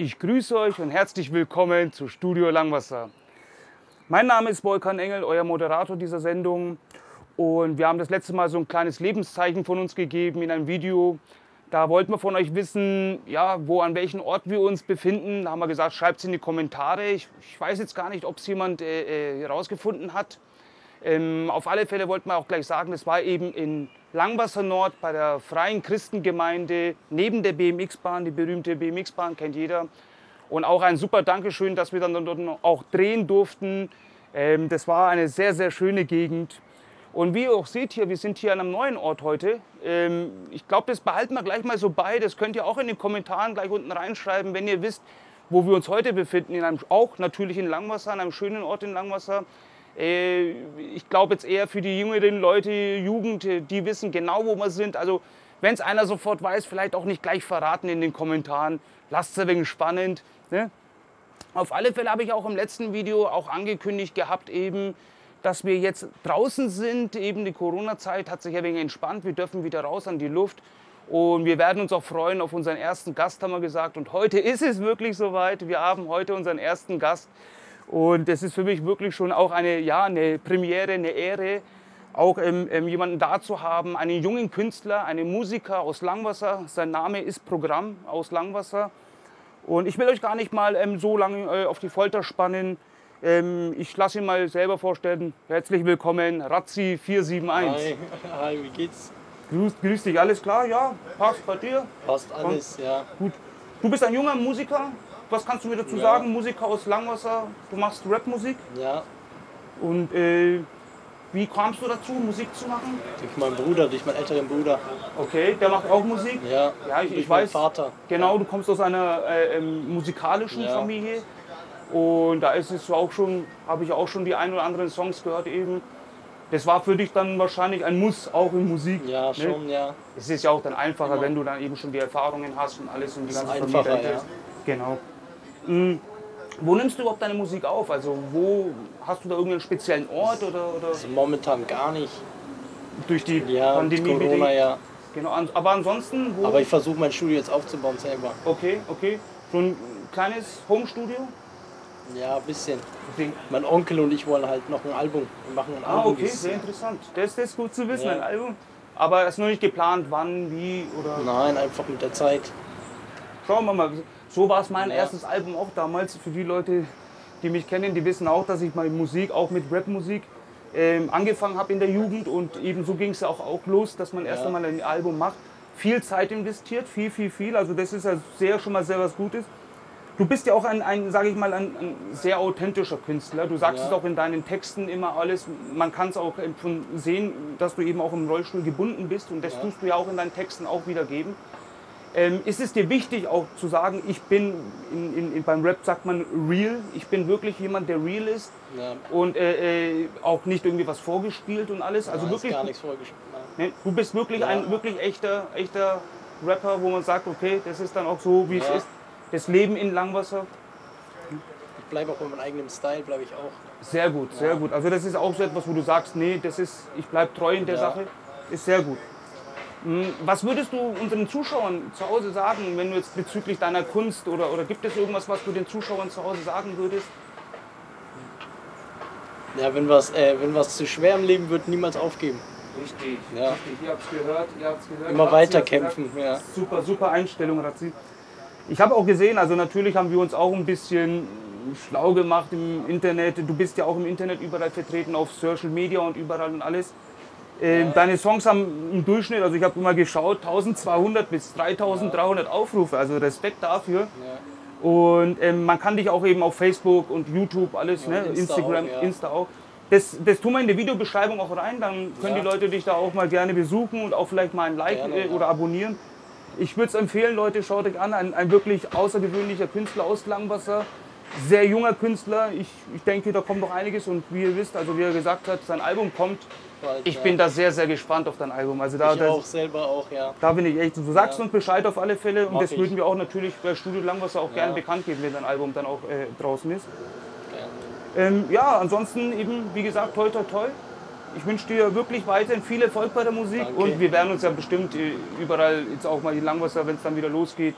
Ich grüße euch und herzlich willkommen zu Studio Langwasser. Mein Name ist Volkan Engel, euer Moderator dieser Sendung. Und wir haben das letzte Mal so ein kleines Lebenszeichen von uns gegeben in einem Video. Da wollten wir von euch wissen, ja, an welchem Ort wir uns befinden. Da haben wir gesagt, schreibt es in die Kommentare. Ich weiß jetzt gar nicht, ob es jemand herausgefunden hat. Auf alle Fälle wollten wir auch gleich sagen, das war eben in Langwasser Nord bei der Freien Christengemeinde neben der BMX-Bahn. Die berühmte BMX-Bahn kennt jeder. Und auch ein super Dankeschön, dass wir dann dort auch drehen durften. Das war eine sehr, sehr schöne Gegend. Und wie ihr auch seht hier, wir sind hier an einem neuen Ort heute. Ich glaube, das behalten wir gleich mal so bei. Das könnt ihr auch in den Kommentaren gleich unten reinschreiben, wenn ihr wisst, wo wir uns heute befinden. Auch natürlich in Langwasser, an einem schönen Ort in Langwasser. Ich glaube jetzt eher für die jüngeren Leute, Jugend, die wissen genau, wo wir sind. Also wenn es einer sofort weiß, vielleicht auch nicht gleich verraten in den Kommentaren. Lasst es ein wenig spannend. Ne? Auf alle Fälle habe ich auch im letzten Video auch angekündigt gehabt, eben, dass wir jetzt draußen sind. Eben die Corona-Zeit hat sich ein wenig entspannt. Wir dürfen wieder raus an die Luft. Und wir werden uns auch freuen auf unseren ersten Gast, haben wir gesagt. Und heute ist es wirklich soweit. Wir haben heute unseren ersten Gast. Und das ist für mich wirklich schon auch eine Premiere, eine Ehre, auch jemanden da zu haben, einen jungen Künstler, einen Musiker aus Langwasser. Sein Name ist Programm aus Langwasser. Und ich will euch gar nicht mal so lange auf die Folter spannen. Ich lasse ihn mal selber vorstellen. Herzlich willkommen, Razzi 471. Hi, wie geht's? Grüß dich, alles klar? Ja, passt bei dir? Passt alles, ja. Gut. Du bist ein junger Musiker. Was kannst du mir dazu sagen? Musiker aus Langwasser, du machst Rapmusik. Ja. Und wie kamst du dazu, Musik zu machen? Durch meinen Bruder, durch meinen älteren Bruder. Okay, der macht auch Musik? Ja, ich weiß. Vater. Genau, du kommst aus einer musikalischen Familie. Und da ist es auch schon, habe ich auch schon die ein oder anderen Songs gehört eben. Das war für dich dann wahrscheinlich ein Muss, auch in Musik. Ja, schon, ne? ja. Es ist ja auch dann einfacher, wenn du dann eben schon die Erfahrungen hast und alles und die ganze einfacher, Familie. ja. Genau. Wo nimmst du überhaupt deine Musik auf? Also wo hast du da irgendeinen speziellen Ort oder? Also momentan gar nicht. Durch die Pandemie Corona, bedingt? Ja. Genau. Aber ansonsten wo? Aber ich versuche mein Studio jetzt aufzubauen selber. Okay. So ein kleines Home-Studio? Ja, ein bisschen. Okay. Mein Onkel und ich wollen halt noch ein Album. Wir machen ein Album. Okay, sehr interessant. Das ist gut zu wissen, ein Album. Aber es ist noch nicht geplant, wann, wie oder? Nein, einfach mit der Zeit. Schauen wir mal. So war es mein erstes Album auch damals. Für die Leute, die mich kennen, die wissen auch, dass ich meine Musik, auch mit Rapmusik, angefangen habe in der Jugend. Und eben so ging es auch los, dass man erst einmal ein Album macht. Viel Zeit investiert, viel. Also das ist ja schon mal sehr was Gutes. Du bist ja auch sage ich mal, ein sehr authentischer Künstler. Du sagst es auch in deinen Texten immer alles. Man kann es auch sehen, dass du eben auch im Rollstuhl gebunden bist. Und das tust du ja auch in deinen Texten auch wiedergeben. Ist es dir wichtig auch zu sagen, ich bin, beim Rap sagt man real, ich bin wirklich jemand, der real ist und auch nicht irgendwie was vorgespielt und alles? Also nein, wirklich, ist gar nichts vorgespielt. Ne, du bist wirklich ein wirklich echter Rapper, wo man sagt, okay, das ist dann auch so, wie es ist. Das Leben in Langwasser. Ich bleibe auch bei meinem eigenen Style, bleibe ich auch. Sehr gut. Also das ist auch so etwas, wo du sagst, nee, ich bleibe treu in der Sache. Ist sehr gut. Was würdest du unseren Zuschauern zu Hause sagen, wenn du jetzt bezüglich deiner Kunst oder gibt es irgendwas, was du den Zuschauern zu Hause sagen würdest? Ja, wenn was zu schwer im Leben wird, niemals aufgeben. Richtig, ja. Richtig. Ihr habt es gehört. Immer weiter kämpfen. Ja. Super Einstellung, Razzi. Ich habe auch gesehen, also natürlich haben wir uns auch ein bisschen schlau gemacht im Internet. Du bist ja auch im Internet überall vertreten, auf Social Media und überall und alles. Deine Songs haben im Durchschnitt, also ich habe immer geschaut, 1200 bis 3300 Aufrufe, also Respekt dafür. Ja. Und man kann dich auch eben auf Facebook und YouTube, alles, ne? Instagram, auch, Insta auch. Das tun wir in die Videobeschreibung auch rein, dann können die Leute dich da auch mal gerne besuchen und auch vielleicht mal ein Like oder abonnieren. Ich würde es empfehlen, Leute, schaut euch an, ein wirklich außergewöhnlicher Künstler aus Langwasser. Sehr junger Künstler, ich denke, da kommt noch einiges und wie ihr wisst, also wie er gesagt hat, sein Album kommt. Ich bin da sehr, sehr gespannt auf dein Album. Also da, ich auch selber auch, ja. Da bin ich echt, du sagst uns Bescheid auf alle Fälle und das würden wir auch natürlich bei Studio Langwasser auch gerne bekannt geben, wenn dein Album dann auch draußen ist. Ja, ansonsten eben, wie gesagt, toi toi toi. Ich wünsche dir wirklich weiterhin viel Erfolg bei der Musik. Danke. Und wir werden uns ja bestimmt überall, jetzt auch mal in Langwasser, wenn es dann wieder losgeht,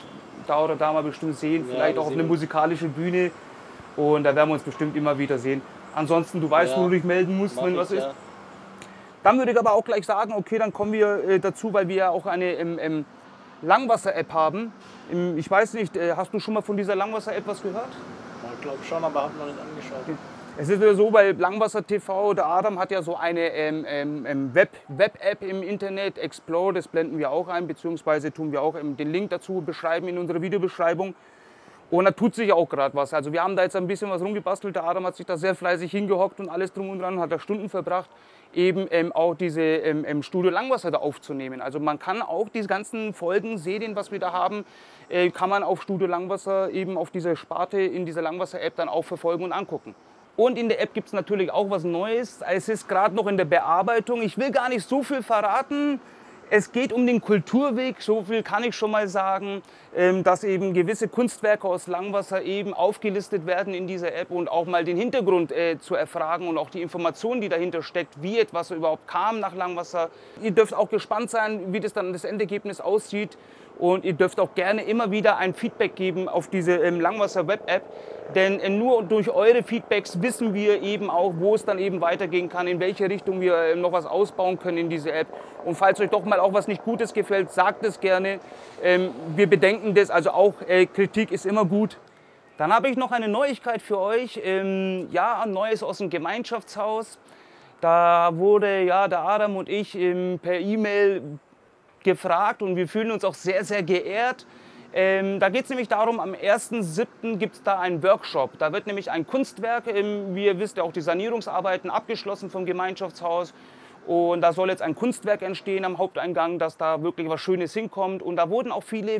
da oder da mal bestimmt sehen, vielleicht auch auf eine musikalische Bühne. Und da werden wir uns bestimmt immer wieder sehen. Ansonsten, du weißt, wo du dich melden musst, wenn was ist. Ja. Dann würde ich aber auch gleich sagen, okay, dann kommen wir dazu, weil wir ja auch eine Langwasser-App haben. Ich weiß nicht, hast du schon mal von dieser Langwasser-App was gehört? Ich glaube schon, aber habe noch nicht angeschaut. Okay. Es ist ja so, bei Langwasser TV, der Adam hat ja so eine Web-App im Internet, Explore, das blenden wir auch ein, beziehungsweise tun wir auch den Link dazu beschreiben in unserer Videobeschreibung. Und da tut sich auch gerade was. Also wir haben da jetzt ein bisschen was rumgebastelt, der Adam hat sich da sehr fleißig hingehockt und alles drum und dran, hat da Stunden verbracht, eben auch diese Studio Langwasser da aufzunehmen. Also man kann auch diese ganzen Folgen, Serien, was wir da haben, kann man auf Studio Langwasser eben auf dieser Sparte in dieser Langwasser-App dann auch verfolgen und angucken. Und in der App gibt es natürlich auch was Neues. Es ist gerade noch in der Bearbeitung. Ich will gar nicht so viel verraten. Es geht um den Kulturweg, so viel kann ich schon mal sagen, dass eben gewisse Kunstwerke aus Langwasser eben aufgelistet werden in dieser App und auch mal den Hintergrund zu erfragen und auch die Informationen, die dahinter steckt, wie etwas überhaupt kam nach Langwasser. Ihr dürft auch gespannt sein, wie das dann das Endergebnis aussieht. Und ihr dürft auch gerne immer wieder ein Feedback geben auf diese Langwasser Web-App. Denn nur durch eure Feedbacks wissen wir eben auch, wo es dann eben weitergehen kann, in welche Richtung wir noch was ausbauen können in diese App. Und falls euch doch mal auch was nicht Gutes gefällt, sagt es gerne. Wir bedenken das, also auch Kritik ist immer gut. Dann habe ich noch eine Neuigkeit für euch. Ja, ein Neues aus dem Gemeinschaftshaus. Da wurde ja der Adam und ich per E-Mail gefragt und wir fühlen uns auch sehr, sehr geehrt. Da geht es nämlich darum, am 1.7. gibt es da einen Workshop. Da wird nämlich ein Kunstwerk, wie ihr wisst, ja auch die Sanierungsarbeiten abgeschlossen vom Gemeinschaftshaus. Und da soll jetzt ein Kunstwerk entstehen am Haupteingang, dass da wirklich was Schönes hinkommt. Und da wurden auch viele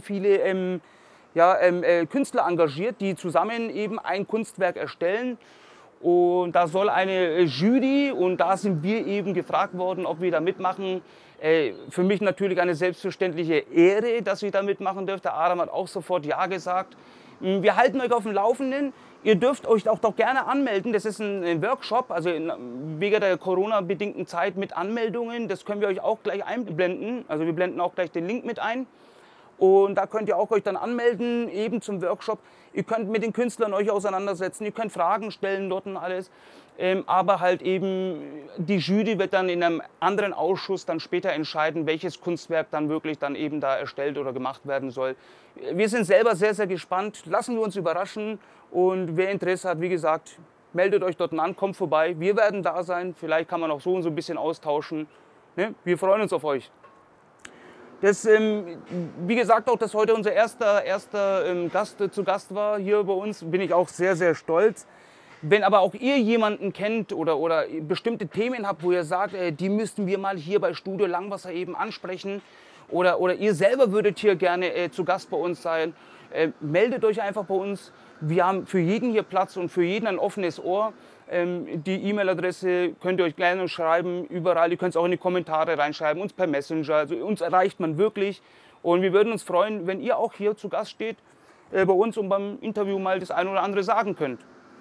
Künstler engagiert, die zusammen eben ein Kunstwerk erstellen. Und da soll eine Jury, und da sind wir eben gefragt worden, ob wir da mitmachen. Für mich natürlich eine selbstverständliche Ehre, dass ich da mitmachen dürfte. Der Adam hat auch sofort Ja gesagt. Wir halten euch auf dem Laufenden. Ihr dürft euch auch doch gerne anmelden. Das ist ein Workshop, also wegen der Corona-bedingten Zeit mit Anmeldungen. Das können wir euch auch gleich einblenden. Also wir blenden auch gleich den Link mit ein. Und da könnt ihr auch euch dann anmelden, eben zum Workshop. Ihr könnt mit den Künstlern euch auseinandersetzen, ihr könnt Fragen stellen dort und alles. Aber halt eben, die Jury wird dann in einem anderen Ausschuss dann später entscheiden, welches Kunstwerk dann wirklich dann eben da erstellt oder gemacht werden soll. Wir sind selber sehr, sehr gespannt. Lassen wir uns überraschen. Und wer Interesse hat, wie gesagt, meldet euch dort an, kommt vorbei. Wir werden da sein. Vielleicht kann man auch so und so ein bisschen austauschen. Ne? Wir freuen uns auf euch. Das, wie gesagt, auch, dass heute unser erster Gast zu Gast war hier bei uns, bin ich auch sehr, sehr stolz. Wenn aber auch ihr jemanden kennt oder bestimmte Themen habt, wo ihr sagt, die müssten wir mal hier bei Studio Langwasser eben ansprechen oder ihr selber würdet hier gerne zu Gast bei uns sein, meldet euch einfach bei uns. Wir haben für jeden hier Platz und für jeden ein offenes Ohr. Die E-Mail-Adresse könnt ihr euch gerne schreiben, überall. Ihr könnt es auch in die Kommentare reinschreiben, uns per Messenger. Also uns erreicht man wirklich. Und wir würden uns freuen, wenn ihr auch hier zu Gast steht bei uns und beim Interview mal das eine oder andere sagen könnt.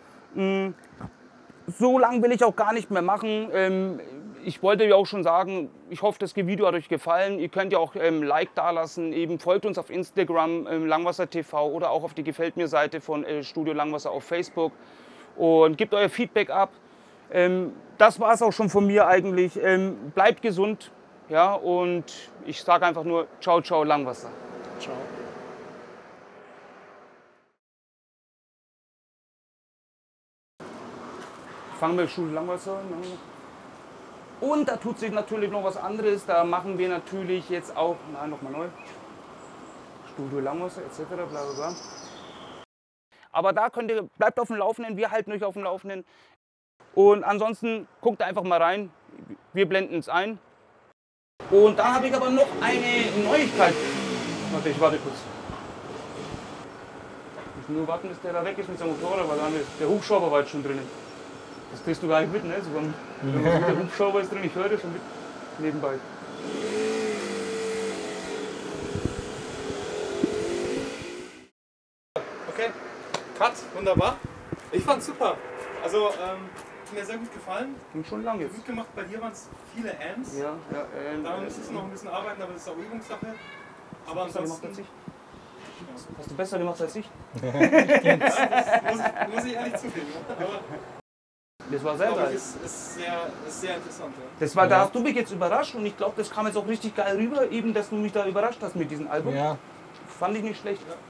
So lange will ich auch gar nicht mehr machen. Ich wollte ja auch schon sagen, ich hoffe, das Video hat euch gefallen. Ihr könnt ja auch Like dalassen, eben folgt uns auf Instagram, Langwasser TV oder auch auf die Gefällt mir Seite von Studio Langwasser auf Facebook und gebt euer Feedback ab. Das war es auch schon von mir eigentlich. Bleibt gesund, ja, und ich sage einfach nur ciao, ciao, Langwasser. Ciao. Fangen wir Studio Langwasser. Und da tut sich natürlich noch was anderes. Da machen wir natürlich jetzt auch, nochmal neu, Studio Langwasser etc. Bla bla bla. Aber da bleibt auf dem Laufenden, wir halten euch auf dem Laufenden. Und ansonsten guckt einfach mal rein, wir blenden es ein. Und dann habe ich aber noch eine Neuigkeit. Warte, ich warte kurz. Ich muss nur warten, bis der da weg ist mit seinem Motorrad, weil dann ist der Hubschrauber war jetzt schon drinnen. Das kriegst du gar nicht mit, ne? So der Hubschrauber ist drin, ich höre das schon mit nebenbei. Okay, Cut, wunderbar. Ich fand's super. Also, hat mir sehr gut gefallen. Ging schon lang jetzt. Gut gemacht, bei dir waren es viele Amps. Ja, da müsstest du noch ein bisschen arbeiten, aber das ist auch Übungssache. Aber ansonsten Hast du besser gemacht als ich? Muss ich ehrlich zugeben. Aber Das war sehr geil. ist sehr interessant. Ja. Das war, da hast du mich jetzt überrascht und ich glaube, das kam jetzt auch richtig geil rüber, eben, dass du mich da überrascht hast mit diesem Album. Ja. Fand ich nicht schlecht.